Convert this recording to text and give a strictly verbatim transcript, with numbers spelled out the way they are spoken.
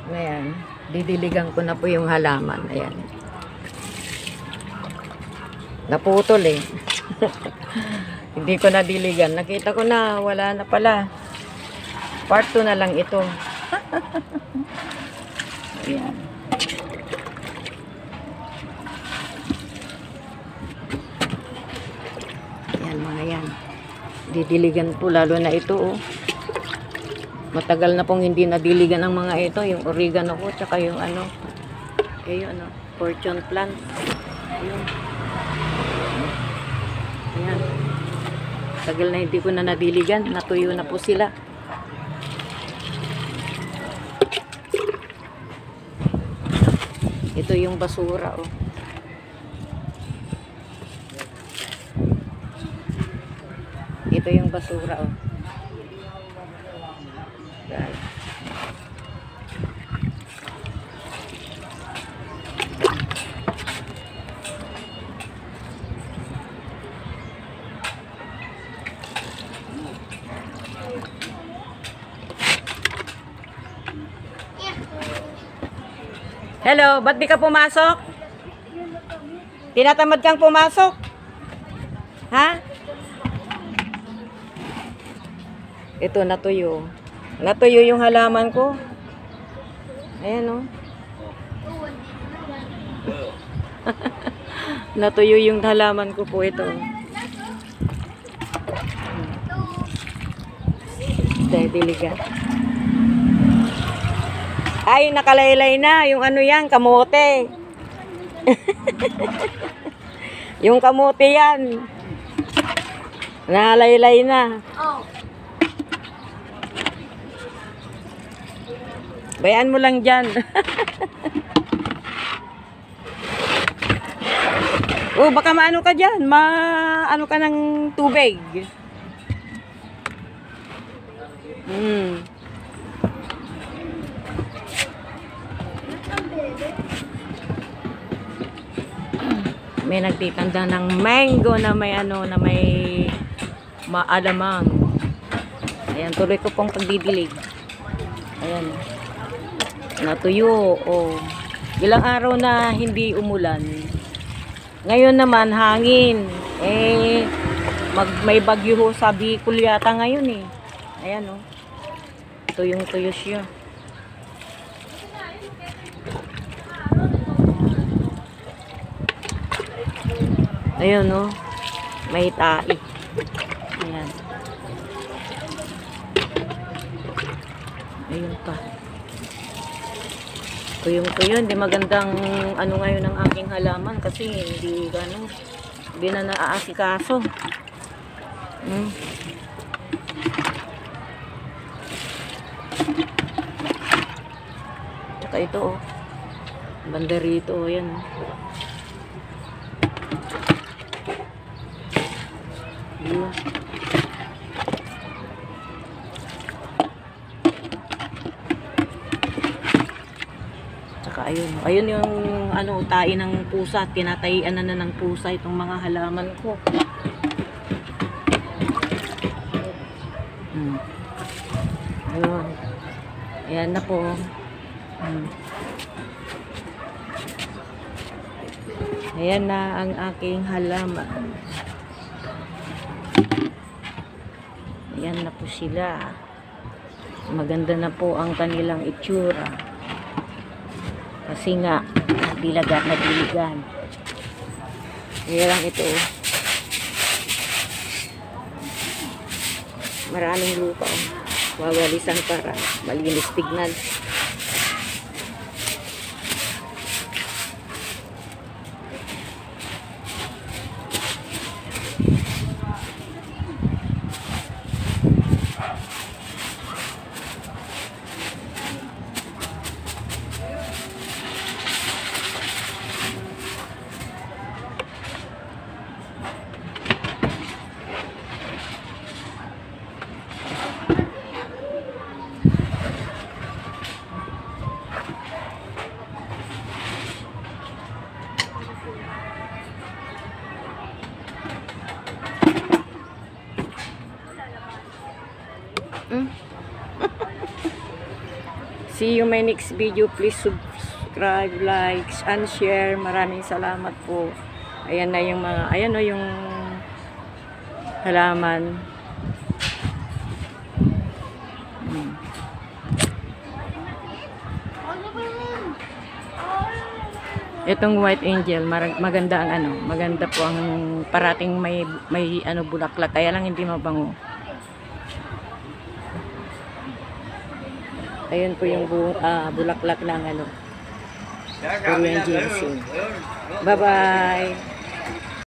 Ayan. Didiligan ko na po yung halaman. Ayan. Naputol eh. Hindi ko na diligan. Nakita ko na, wala na pala. Part two na lang ito. Ayan. Ayan mga yan. Didiligan po lalo na ito oh. Matagal na pong hindi nadiligan ang mga ito. Yung oregano ko, tsaka yung ano. Ayun ano, fortune plant. Ayun. Ayan. Tagal na hindi ko na nadiligan. Natuyo na po sila. Ito yung basura oh. Ito yung basura oh. Yan. Hello, ba't di ka pumasok? Tinatamad kang pumasok? Ha? Ito, natuyo. Natuyo yung halaman ko. Ayan, oh. Natuyo yung halaman ko po ito. Dahil diligan. Ay, nakalaylay na. Yung ano yan, kamote. Yung kamote yan. Nakalaylay na. Bayaan mo lang dyan. Oh, baka maano ka dyan. Maano ka ng tubig. Hmm. May nagtitanda ng mango na may ano, na may maalamang. Ayan, tuloy ko pong pagdidilig. Ayan. Natuyo. Oh. Ilang araw na hindi umulan. Ngayon naman, hangin. Eh, mag, may bagyo ho sa Bicol yata ngayon eh. Ayan oh. Tuyong-tuyo siya. Ayun oh. May tae. Ayan. Ayun pa. Tuyong-tuyo. Hindi magandang ano ngayon ang aking halaman kasi hindi ano, hindi na naaasikaso. Hmm. Tsaka ito oh. Banda rito oh. Ayan oh. Ayan. Ayun, ayun yung ano, tae ng pusa, tinatayian na na ng pusa itong mga halaman ko. Hmm. Ayun. Ayan na po. Hmm. Ayan na ang aking halaman. Ayan na po sila. Maganda na po ang kanilang itsura. Kasi nga, dilagat na diligan. Kaya lang ito. Maraming lupa. Wawalisan para malinis tignan. See you my next video. Please subscribe, likes, and share. Maraming salamat po. Ayan na yung mga, ayan o yung halaman. Hmm. Itong white angel, maganda ang ano, maganda po ang parating may may ano bulaklak, kaya lang hindi mabango. Ayun po yung bu uh, bulaklak ng ano, Korean ginseng. Bye bye.